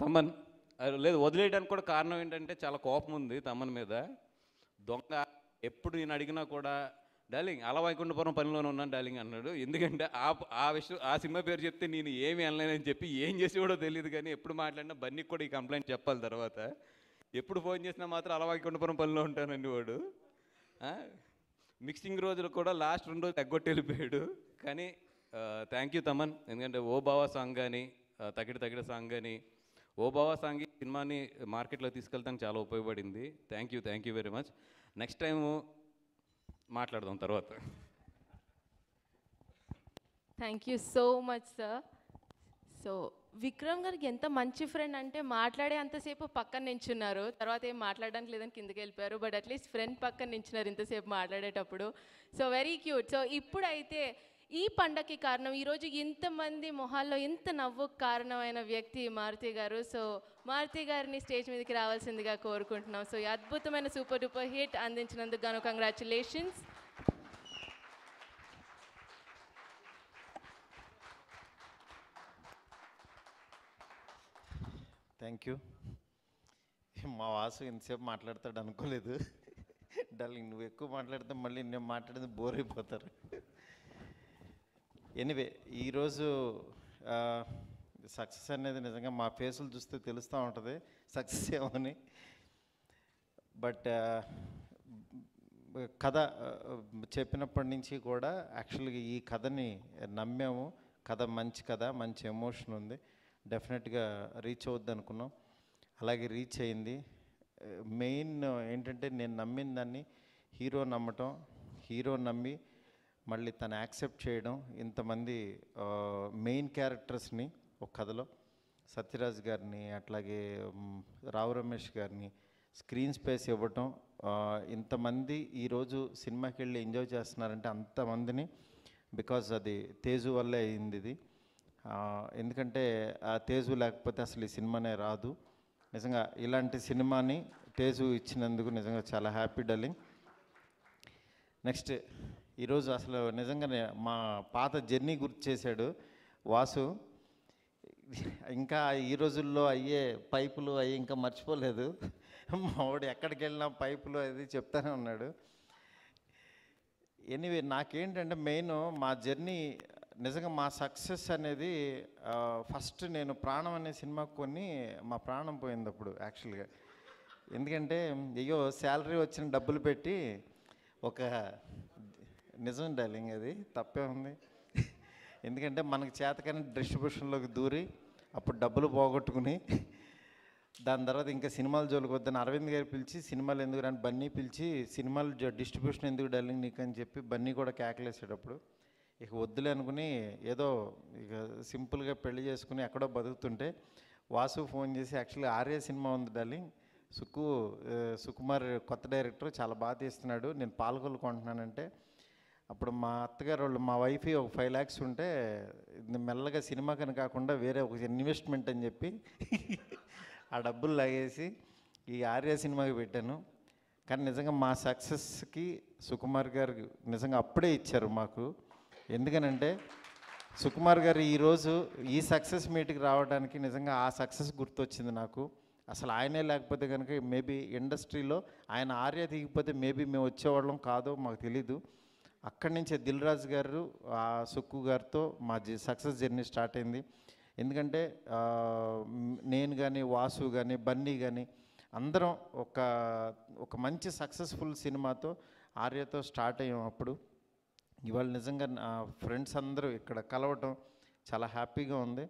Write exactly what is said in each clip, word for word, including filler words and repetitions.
తమన్ లేదు వదిలేయడానికి కూడా కారణం ఏంటంటే చాలా కోపం ఉంది తమన్ మీద. దొంగ ఎప్పుడు నేను అడిగినా కూడా డార్లింగ్ అలా వైకుంఠపురం పనిలోనే ఉన్నాను డార్లింగ్ అన్నాడు. ఎందుకంటే ఆ ఆ విషయం ఆ సినిమా పేరు చెప్తే నేను ఏమి అనలేనని చెప్పి ఏం చేసి కూడా తెలియదు. కానీ ఎప్పుడు మాట్లాడినా బన్నీకి కూడా ఈ కంప్లైంట్ చెప్పాలి. తర్వాత ఎప్పుడు ఫోన్ చేసినా మాత్రం అలా వైకుంఠపురం పనిలో ఉంటానండి వాడు. మిక్సింగ్ రోజులు కూడా లాస్ట్ రెండు రోజులు తగ్గొట్టి వెళ్ళిపోయాడు. కానీ థ్యాంక్ యూ తమన్, ఎందుకంటే ఓ బావా సాంగ్ కానీ తగిడి తగిడి సాంగ్ కానీ ఓ బావా సాంగ్ సినిమాని మార్కెట్లో తీసుకెళ్తానికి చాలా ఉపయోగపడింది. Thank you thank you very much. Next time మాట్లాడదాం తర్వాత. Thank you so much sir. So Vikram గారికి ఎంత మంచి ఫ్రెండ్ అంటే మాట్లాడే అంతసేపు పక్కన నించున్నారు, తర్వాత ఏం మాట్లాడడానికి లేదని కిందకి వెళ్ళిపోయారు. బట్ అట్లీస్ట్ ఫ్రెండ్ పక్కన నించున్నారు ఇంతసేపు మాట్లాడేటప్పుడు. So very cute. సో ఇప్పుడైతే ఈ పండగకి కారణం, ఈరోజు ఇంతమంది మొహాల్లో ఇంత నవ్వుకు కారణమైన వ్యక్తి మారుతి గారు. సో మారుతి గారిని స్టేజ్ మీదకి రావాల్సిందిగా కోరుకుంటున్నాం. సో ఈ అద్భుతమైన సూపర్ డూపర్ హిట్ అందించినందుకు గాను కంగ్రాచులేషన్స్. Thank you. మా వాసు ఇంతసేపు మాట్లాడతాడు అనుకోలేదు. డార్లింగ్ నువ్వు ఎక్కువ మాట్లాడితే మళ్ళీ నేను మాట్లాడితే బోర్ అయిపోతారు. ఎనీవే ఈరోజు సక్సెస్ అనేది నిజంగా మా ఫేసులు చూస్తే తెలుస్తూ ఉంటుంది సక్సెస్ ఏమని. బట్ కథ చెప్పినప్పటి నుంచి కూడా యాక్చువల్గా ఈ కథని నమ్మాము. కథ మంచి కథ, మంచి ఎమోషన్ ఉంది, డెఫినెట్గా రీచ్ అవుద్ది అనుకున్నాం. అలాగే రీచ్ అయింది. మెయిన్ ఏంటంటే నేను నమ్మిన దాన్ని హీరో నమ్మటం, హీరో నమ్మి మళ్ళీ తను యాక్సెప్ట్ చేయడం, ఇంతమంది మెయిన్ క్యారెక్టర్స్ని ఒక కథలో సత్యరాజ్ గారిని అట్లాగే రావు రమేష్ గారిని స్క్రీన్ స్పేస్ ఇవ్వటం, ఇంతమంది ఈరోజు సినిమాకి వెళ్ళి ఎంజాయ్ చేస్తున్నారంటే అంతమందిని బికాజ్ అది తేజు వల్లే అయింది ఇది. ఎందుకంటే ఆ తేజు లేకపోతే అసలు ఈ సినిమానే రాదు. నిజంగా ఇలాంటి సినిమాని తేజు ఇచ్చినందుకు నిజంగా చాలా హ్యాపీ డార్లింగ్. నెక్స్ట్ ఈరోజు అసలు నిజంగానే మా పాత జర్నీ గుర్తు చేశాడు వాసు. ఇంకా ఈ రోజుల్లో అయ్యే పైపులు అవి ఇంకా మర్చిపోలేదు. మావాడు ఎక్కడికి వెళ్ళినా పైపులు అది చెప్తానే ఉన్నాడు. ఎనీవే నాకేంటంటే మెయిన్ మా జర్నీ నిజంగా మా సక్సెస్ అనేది ఫస్ట్ నేను ప్రాణం అనే సినిమా కొని మా ప్రాణం పోయింది అప్పుడు యాక్చువల్గా. ఎందుకంటే అయ్యో శాలరీ వచ్చిన డబ్బులు పెట్టి ఒక నిజం డార్లింగ్ అది తప్పే ఉంది. ఎందుకంటే మనకు చేతకాని డిస్ట్రిబ్యూషన్లోకి దూరి అప్పుడు డబ్బులు పోగొట్టుకుని దాని తర్వాత ఇంకా సినిమాలు జోలికి వద్దని అరవింద్ గారు పిలిచి సినిమాలు ఎందుకు రాని బన్నీ పిలిచి సినిమాలు డిస్ట్రిబ్యూషన్ ఎందుకు డార్లింగ్ నీకు అని చెప్పి బన్నీ కూడా కేకలేసేటప్పుడు ఇక వద్దులే అనుకుని ఏదో ఇక సింపుల్గా పెళ్లి చేసుకుని ఎక్కడో బతుకుతుంటే వాసు ఫోన్ చేసి యాక్చువల్లీ ఆర్య సినిమా ఉంది డార్లింగ్, సుకు సుకుమార్ కొత్త డైరెక్టర్ చాలా బాగా తీస్తున్నాడు, నేను పాల్గొనుకుంటున్నానంటే అప్పుడు మా అత్తగారు వాళ్ళు మా వైఫ్ ఒక ఫైవ్ ల్యాక్స్ ఉంటే మెల్లగా సినిమా కని కాకుండా వేరే ఒక ఇన్వెస్ట్మెంట్ అని చెప్పి ఆ డబ్బులు లాగేసి ఈ ఆర్య సినిమాకి పెట్టాను. కానీ నిజంగా మా సక్సెస్కి సుకుమార్ గారు నిజంగా అప్పుడే ఇచ్చారు మాకు. ఎందుకనంటే సుకుమార్ గారు ఈరోజు ఈ సక్సెస్ మీట్కి రావడానికి నిజంగా ఆ సక్సెస్ గుర్తొచ్చింది నాకు. అసలు ఆయనే లేకపోతే కనుక మేబీ ఇండస్ట్రీలో ఆయన ఆర్య దిగిపోతే మేబీ మేము వచ్చేవాళ్ళం కాదో మాకు తెలీదు. అక్కడి నుంచే దిల్ రాజు గారు ఆ సుక్కు గారితో మా జీ సక్సెస్ జర్నీ స్టార్ట్ అయింది. ఎందుకంటే నేను కానీ వాసు కానీ బన్నీ కానీ అందరం ఒక ఒక మంచి సక్సెస్ఫుల్ సినిమాతో ఆర్యతో స్టార్ట్ అయ్యాం. అప్పుడు ఇవాళ నిజంగా నా ఫ్రెండ్స్ అందరూ ఇక్కడ కలవటం చాలా హ్యాపీగా ఉంది.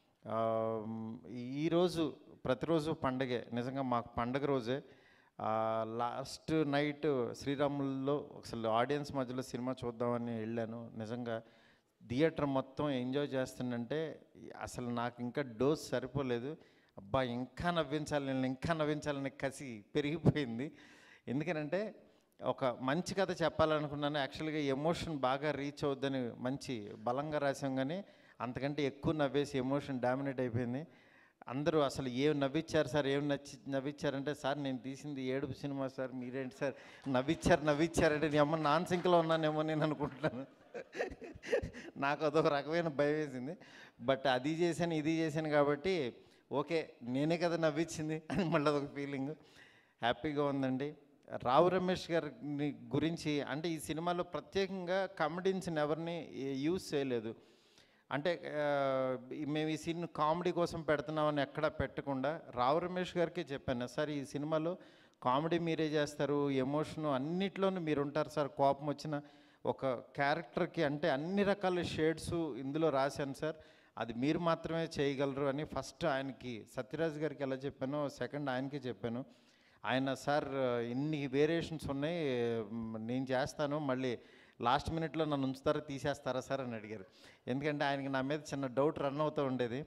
ఈరోజు ప్రతిరోజు పండగే, నిజంగా మాకు పండగ రోజే. లాస్ట్ నైట్ శ్రీరాముల్లో అసలు ఆడియన్స్ మధ్యలో సినిమా చూద్దామని వెళ్ళాను. నిజంగా థియేటర్ మొత్తం ఎంజాయ్ చేస్తుందంటే అసలు నాకు ఇంకా డోస్ సరిపోలేదు. అబ్బా ఇంకా నవ్వించాలి, నేను ఇంకా నవ్వించాలని కసి పెరిగిపోయింది. ఎందుకనంటే ఒక మంచి కథ చెప్పాలనుకున్నాను. యాక్చువల్గా ఎమోషన్ బాగా రీచ్ అవుద్దని మంచి బలంగా రాసాం, కానీ అంతకంటే ఎక్కువ నవ్వేసి ఎమోషన్ డామినేట్ అయిపోయింది. అందరూ అసలు ఏం నవ్విచ్చారు సార్, ఏం నచ్చి నవ్విచ్చారంటే సార్ నేను తీసింది ఏడుపు సినిమా సార్, మీరేంటి సార్ నవ్విచ్చారు నవ్విచ్చారంటే నీ అమ్మ నాన్ సింక్లో ఉన్నానేమో నేను అనుకుంటున్నాను. నాకు అదొక రకమైన భయం వేసింది. బట్ అది చేశాను ఇది చేశాను కాబట్టి ఓకే నేనే కదా నవ్వించింది అని మళ్ళీ అదొక ఫీలింగ్. హ్యాపీగా ఉందండి. రావు రమేష్ గారిని గురించి అంటే ఈ సినిమాలో ప్రత్యేకంగా కామెడీన్స్ని ఎవరిని యూజ్ చేయలేదు. అంటే మేము ఈ సీన్ కామెడీ కోసం పెడుతున్నామని ఎక్కడా పెట్టకుండా రావు రమేష్ గారికి చెప్పాను, సార్ ఈ సినిమాలో కామెడీ మీరే చేస్తారు, ఎమోషను అన్నిట్లోనూ మీరు ఉంటారు సార్, కోపం వచ్చిన ఒక క్యారెక్టర్కి అంటే అన్ని రకాల షేడ్స్ ఇందులో రాశాను సార్, అది మీరు మాత్రమే చేయగలరు అని ఫస్ట్ ఆయనకి సత్యరాజ్ గారికి ఎలా చెప్పానో సెకండ్ ఆయనకి చెప్పాను. ఆయన సార్ ఇన్ని వేరియేషన్స్ ఉన్నాయి నేను చేస్తాను, మళ్ళీ లాస్ట్ మినిట్లో నన్ను ఉంచుతారా తీసేస్తారా సార్ అని అడిగారు. ఎందుకంటే ఆయనకి నా మీద చిన్న డౌట్ రన్ అవుతూ ఉండేది.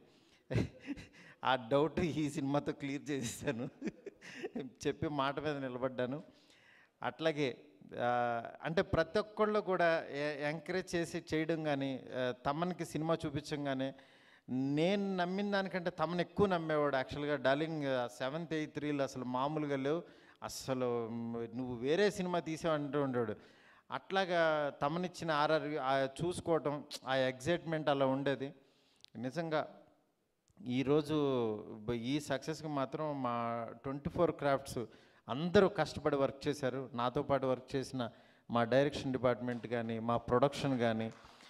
ఆ డౌట్ ఈ సినిమాతో క్లియర్ చేసేసాను, చెప్పి మాట మీద నిలబడ్డాను. అట్లాగే అంటే ప్రతి ఒక్కళ్ళు కూడా ఎంకరేజ్ చేసి చేయడం కానీ తమన్కి సినిమా చూపించడం కానీ నేను నమ్మిన దానికంటే తమను ఎక్కువ నమ్మేవాడు. యాక్చువల్గా డార్లింగ్ సెవెంత్ ఎయిత్ రీల్ అసలు మామూలుగా లేవు, అసలు నువ్వు వేరే సినిమా తీసావు అంటూ ఉండేవాడు. అట్లాగా తమనిచ్చిన ఆర్ఆర్ చూసుకోవటం ఆ ఎగ్జైట్మెంట్ అలా ఉండేది. నిజంగా ఈరోజు ఈ సక్సెస్కి మాత్రం మా ట్వంటీ ఫోర్ క్రాఫ్ట్స్ అందరూ కష్టపడి వర్క్ చేశారు. నాతో పాటు వర్క్ చేసిన మా డైరెక్షన్ డిపార్ట్మెంట్ కానీ మా ప్రొడక్షన్ కానీ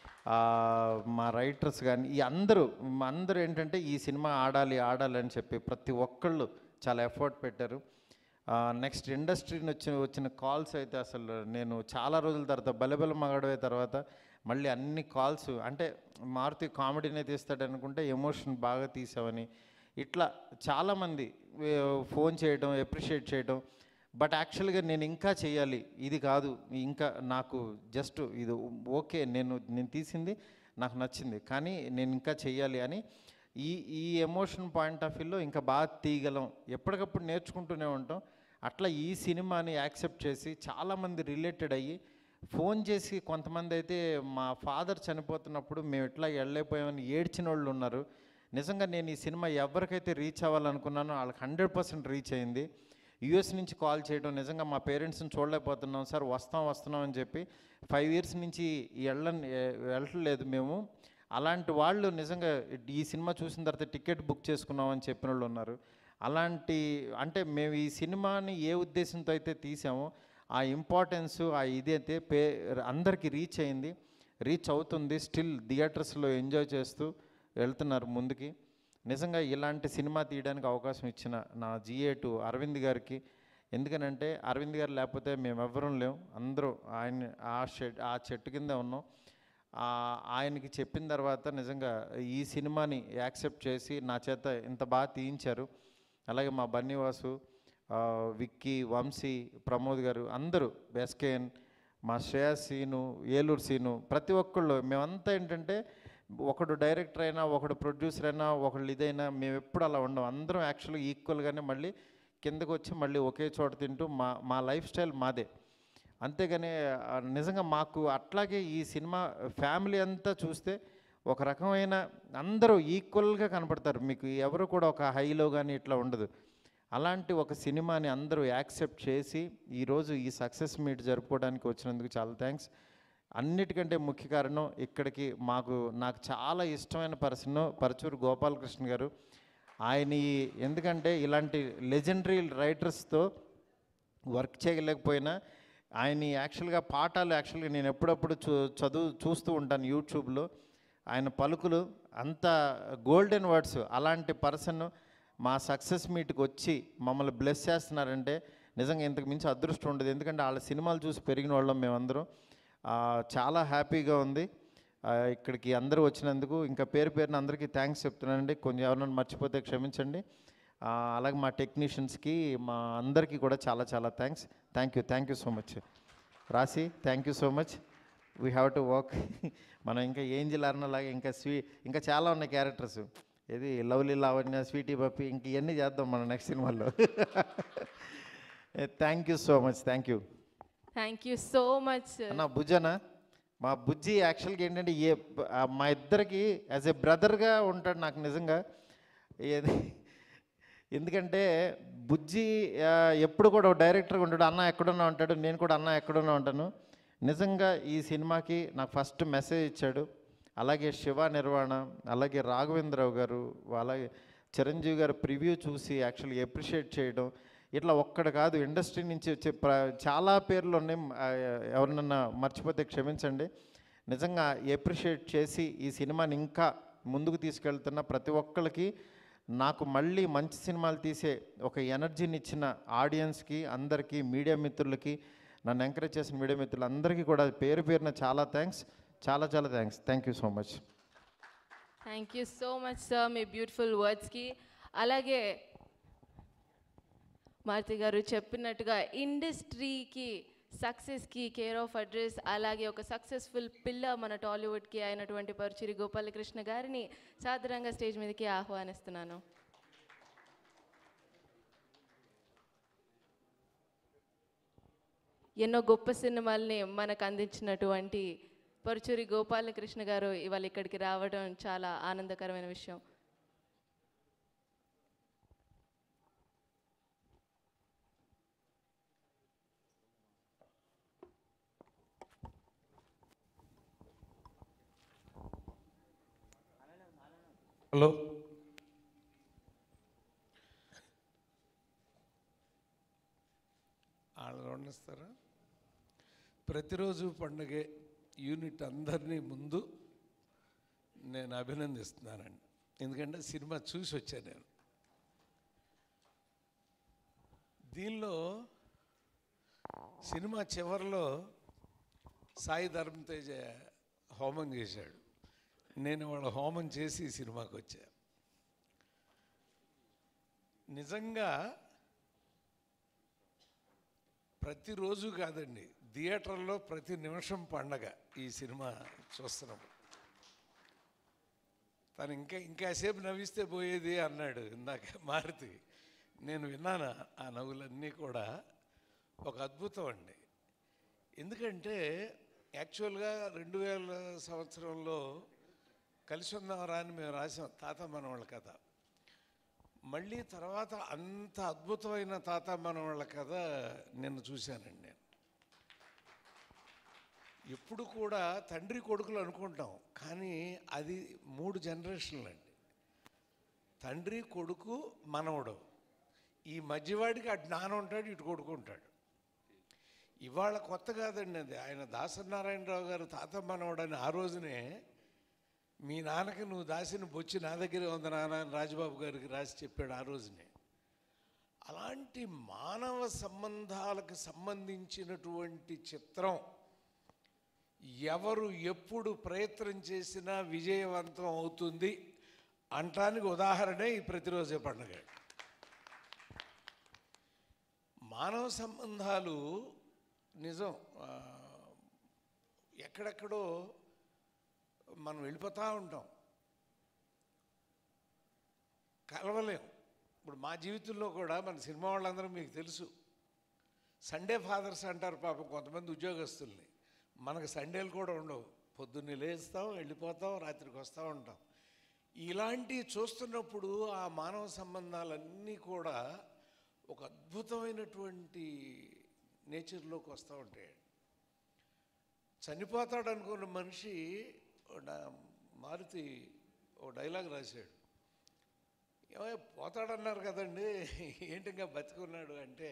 మా రైటర్స్ కానీ ఈ అందరూ అందరూ ఏంటంటే ఈ సినిమా ఆడాలి ఆడాలి అని చెప్పి ప్రతి ఒక్కళ్ళు చాలా ఎఫర్ట్ పెట్టారు. నెక్స్ట్ ఇండస్ట్రీ నుంచి వచ్చిన కాల్స్ అయితే అసలు నేను చాలా రోజుల తర్వాత బలెబల మగడవే తర్వాత మళ్ళీ అన్ని కాల్స్ అంటే మారుతి కామెడీనే తీస్తాడు అనుకుంటే ఎమోషన్ బాగా తీసావని ఇట్లా చాలామంది ఫోన్ చేయడం అప్రిషియేట్ చేయడం. బట్ యాక్చువల్గా నేను ఇంకా చేయాలి, ఇది కాదు ఇంకా నాకు జస్ట్ ఇది ఓకే, నేను నేను తీసింది నాకు నచ్చింది కానీ నేను ఇంకా చెయ్యాలి అని ఈ ఈ ఎమోషన్ పాయింట్ ఆఫ్ వ్యూలో ఇంకా బాగా తీయగలం, ఎప్పటికప్పుడు నేర్చుకుంటూనే ఉంటాం. అట్లా ఈ సినిమాని యాక్సెప్ట్ చేసి చాలామంది రిలేటెడ్ అయ్యి ఫోన్ చేసి కొంతమంది అయితే మా ఫాదర్ చనిపోతున్నప్పుడు మేము ఎట్లా వెళ్ళలేకపోయామని ఏడ్చిన వాళ్ళు ఉన్నారు. నిజంగా నేను ఈ సినిమా ఎవరికైతే రీచ్ అవ్వాలనుకున్నానో వాళ్ళకి హండ్రెడ్ పర్సెంట్ రీచ్ అయింది. యూఎస్ నుంచి కాల్ చేయడం, నిజంగా మా పేరెంట్స్ని చూడలేకపోతున్నాం సార్, వస్తాం వస్తున్నాం అని చెప్పి ఫైవ్ ఇయర్స్ నుంచి వెళ్ళ వెళ్ళట్లేదు మేము. అలాంటి వాళ్ళు నిజంగా ఈ సినిమా చూసిన తర్వాత టికెట్ బుక్ చేసుకున్నాం అని చెప్పిన వాళ్ళు ఉన్నారు. అలాంటి అంటే మేము ఈ సినిమాని ఏ ఉద్దేశంతో అయితే తీసామో ఆ ఇంపార్టెన్స్ ఆ ఇది అయితే పే అందరికీ రీచ్ అయింది, రీచ్ అవుతుంది. స్టిల్ థియేటర్స్లో ఎంజాయ్ చేస్తూ వెళ్తున్నారు ముందుకి. నిజంగా ఇలాంటి సినిమా తీయడానికి అవకాశం ఇచ్చిన నా జిఏ టు అరవింద్ గారికి, ఎందుకనంటే అరవింద్ గారు లేకపోతే మేము ఎవ్వరం లేం, అందరూ ఆయన ఆ షెడ్ ఆ చెట్టు కింద ఉన్నాం. ఆయనకి చెప్పిన తర్వాత నిజంగా ఈ సినిమాని యాక్సెప్ట్ చేసి నా చేత ఇంత బాగా తీయించారు. అలాగే మా బన్నీవాసు, విక్కీ, వంశీ, ప్రమోద్ గారు అందరూ, ఎస్కేఎన్, మా శ్రేయస్ సీను, ఏలూరు సీను, ప్రతి ఒక్కళ్ళు మేమంతా ఏంటంటే ఒకడు డైరెక్టర్ అయినా ఒకడు ప్రొడ్యూసర్ అయినా ఒకళ్ళు ఇదైనా మేము ఎప్పుడు అలా ఉండం, అందరం యాక్చువల్గా ఈక్వల్గానే మళ్ళీ కిందకు వచ్చి మళ్ళీ ఒకే చోట తింటూ మా మా లైఫ్ స్టైల్ మాదే. అంతేగాని నిజంగా మాకు అట్లాగే ఈ సినిమా ఫ్యామిలీ అంతా చూస్తే ఒక రకమైన అందరూ ఈక్వల్గా కనపడతారు, మీకు ఎవరు కూడా ఒక హైలో కానీ ఇట్లా ఉండదు. అలాంటి ఒక సినిమాని అందరూ యాక్సెప్ట్ చేసి ఈరోజు ఈ సక్సెస్ మీట్ జరుపుకోవడానికి వచ్చినందుకు చాలా థ్యాంక్స్. అన్నిటికంటే ముఖ్య కారణం ఇక్కడికి మాకు నాకు చాలా ఇష్టమైన పర్సన్ పరచూరు గోపాలకృష్ణ గారు. ఆయన ఎందుకంటే ఇలాంటి లెజెండరీ రైటర్స్తో వర్క్ చేయలేకపోయినా ఆయన యాక్చువల్గా పాఠాలు యాక్చువల్గా నేను ఎప్పుడప్పుడు చూ చదువు చూస్తూ ఉంటాను యూట్యూబ్లో, ఆయన పలుకులు అంత గోల్డెన్ వర్డ్స్. అలాంటి పర్సన్ మా సక్సెస్ మీట్కి వచ్చి మమ్మల్ని బ్లెస్ చేస్తున్నారంటే నిజంగా ఇంతకు మించి అదృష్టం ఉండదు. ఎందుకంటే వాళ్ళ సినిమాలు చూసి పెరిగిన వాళ్ళం మేమందరం. చాలా హ్యాపీగా ఉంది ఇక్కడికి అందరూ వచ్చినందుకు. ఇంకా పేరు పేరున అందరికీ థ్యాంక్స్ చెప్తున్నానండి, కొంచెం ఎవరైనా మర్చిపోతే క్షమించండి. అలాగే మా టెక్నీషియన్స్కి మా అందరికీ కూడా చాలా చాలా thanks. Thank you thank you so much. Rashi thank you so much. We have to work. మనం ఇంకా ఏంజిల్ అర్నలాగా ఇంకా స్వీ ఇంకా చాలా ఉన్నాయి క్యారెక్టర్స్, ఏది లవ్లీ లావణ్య, స్వీటీ పప్పి, ఇంక ఇవన్నీ చేద్దాం మనం నెక్స్ట్ సినిమాలో. Thank you so much. Thank you thank you so much. అన్న బుజ్జనా, మా బుజ్జి యాక్చువల్గా ఏంటంటే ఏ మా ఇద్దరికి యాజ్ ఏ బ్రదర్గా ఉంటాడు నాకు నిజంగా. ఏది ఎందుకంటే బుజ్జి ఎప్పుడు కూడా డైరెక్టర్గా ఉంటాడు, అన్న ఎక్కడున్నా ఉంటాడు, నేను కూడా అన్న ఎక్కడున్నా ఉంటాను. నిజంగా ఈ సినిమాకి నాకు ఫస్ట్ మెసేజ్ ఇచ్చాడు. అలాగే శివ నిర్వాణ, అలాగే రాఘవేంద్రరావు గారు, అలాగే చిరంజీవి గారి ప్రివ్యూ చూసి యాక్చువల్గా ఎప్రిషియేట్ చేయడం, ఇట్లా ఒక్కడ కాదు, ఇండస్ట్రీ నుంచి వచ్చే ప్ర చాలా పేర్లు ఉన్నాయి. ఆ, ఎవరినన్నా మర్చిపోతే క్షమించండి. నిజంగా ఎప్రిషియేట్ చేసి ఈ సినిమాని ఇంకా ముందుకు తీసుకెళ్తున్న ప్రతి ఒక్కరికి, నాకు మళ్ళీ మంచి సినిమాలు తీసే ఒక ఎనర్జీని ఇచ్చిన ఆడియన్స్కి, అందరికీ, మీడియా మిత్రులకి, నన్ను ఎంకరేజ్ చేసిన మీడియా మిత్రులందరికీ కూడా పేరు పేరున చాలా థ్యాంక్స్, చాలా చాలా thanks. Thank you so much. Thank you so much sir మీ బ్యూటిఫుల్ వర్డ్స్కి. అలాగే మారుతి గారు చెప్పినట్టుగా ఇండస్ట్రీకి, సక్సెస్కి కేర్ ఆఫ్ అడ్రస్, అలాగే ఒక సక్సెస్ఫుల్ పిల్లర్ మన టాలీవుడ్కి అయినటువంటి పరుచూరి గోపాలకృష్ణ గారిని సాదరంగా స్టేజ్ మీదకి ఆహ్వానిస్తున్నాను. ఎన్నో గొప్ప సినిమాల్ని మనకు అందించినటువంటి పరుచూరి గోపాలకృష్ణ గారు ఇవాళ ఇక్కడికి రావడం చాలా ఆనందకరమైన విషయం. హలో, వాళ్ళు వండిస్తారా? ప్రతిరోజు పండుగ యూనిట్ అందరినీ ముందు నేను అభినందిస్తున్నానండి. ఎందుకంటే సినిమా చూసి వచ్చాను నేను. దీనిలో సినిమా చివరిలో సాయి ధర్మ తేజ హోమం చేశాడు. నేను వాళ్ళ హోమం చేసి ఈ సినిమాకి వచ్చా. నిజంగా ప్రతిరోజు కాదండి, థియేటర్లో ప్రతి నిమిషం పండగ ఈ సినిమా చూస్తున్నాం. తను ఇంకా ఇంకాసేపు నవ్విస్తే పోయేది అన్నాడు ఇందాక మారుతి. నేను విన్నాను ఆ నవ్వులన్నీ కూడా. ఒక అద్భుతం అండి. ఎందుకంటే యాక్చువల్గా రెండు వేల సంవత్సరంలో కలిసి ఉందామరా అని మేము రాసాం తాత మనవాళ్ళ కథ. మళ్ళీ తర్వాత అంత అద్భుతమైన తాత మనవాళ్ళ కథ నిన్న చూశానండి నేను. ఎప్పుడు కూడా తండ్రి కొడుకులు అనుకుంటాం, కానీ అది మూడు జనరేషన్లు అండి. తండ్రి, కొడుకు, మనవడు. ఈ మధ్యవాడికి అటు నాన్న ఉంటాడు, ఇటు కొడుకు ఉంటాడు. ఇవాళ కొత్త కాదండి అది. ఆయన దాసనారాయణరావు గారు తాత మనవడని ఆ రోజునే, మీ నాన్నకి నువ్వు దాసిన బొచ్చి నా దగ్గరే ఉంది నాన్న అని రాజబాబు గారికి రాసి చెప్పాడు ఆ రోజునే. అలాంటి మానవ సంబంధాలకు సంబంధించినటువంటి చిత్రం ఎవరు ఎప్పుడు ప్రయత్నం చేసినా విజయవంతం అవుతుంది అంటానికి ఉదాహరణే ఈ ప్రతిరోజే పండుగ. మానవ సంబంధాలు నిజం ఎక్కడెక్కడో మనం వెళ్ళిపోతూ ఉంటాం, కలవలేం. ఇప్పుడు మా జీవితంలో కూడా మన సినిమా వాళ్ళందరూ మీకు తెలుసు, సండే ఫాదర్స్ అంటారు పాపం కొంతమంది ఉద్యోగస్తుల్ని. మనకు సండేలు కూడా ఉండవు. పొద్దున్నే లేస్తాం, వెళ్ళిపోతాం, రాత్రికి వస్తూ ఉంటాం. ఇలాంటివి చూస్తున్నప్పుడు ఆ మానవ సంబంధాలన్నీ కూడా ఒక అద్భుతమైనటువంటి నేచర్లోకి వస్తూ ఉంటాయి. చనిపోతాడు అనుకున్న మనిషి మారుతి ఓ డైలాగ్ రాశాడు. ఏమో పోతాడన్నారు కదండి, ఏంటి ఇంకా బతికున్నాడు అంటే,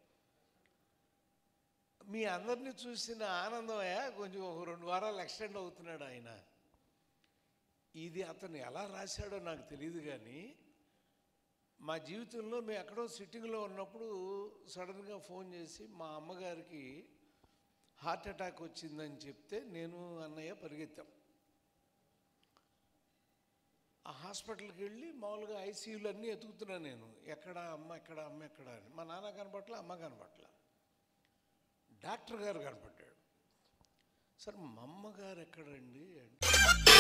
మీ అందరినీ చూసిన ఆనందమయ్యా కొంచెం ఒక రెండు వారాలు ఎక్స్టెండ్ అవుతున్నాడు ఆయన. ఇది అతను ఎలా రాశాడో నాకు తెలియదు, కానీ మా జీవితంలో మేము ఎక్కడో సిట్టింగ్లో ఉన్నప్పుడు సడన్గా ఫోన్ చేసి మా అమ్మగారికి హార్ట్ అటాక్ వచ్చిందని చెప్తే నేను అన్నయ్య పరిగెత్తాం. ఆ హాస్పిటల్కి వెళ్ళి మామూలుగా ఐసీయూలు అన్నీ ఎతుకుతున్నాను నేను, ఎక్కడ అమ్మ ఎక్కడ అమ్మ ఎక్కడ అని. మా నాన్న కనపట్ల, అమ్మ కనపట్ల. డాక్టర్ గారు కనపడ్డాడు. సార్ మా అమ్మగారు ఎక్కడండి అంటే,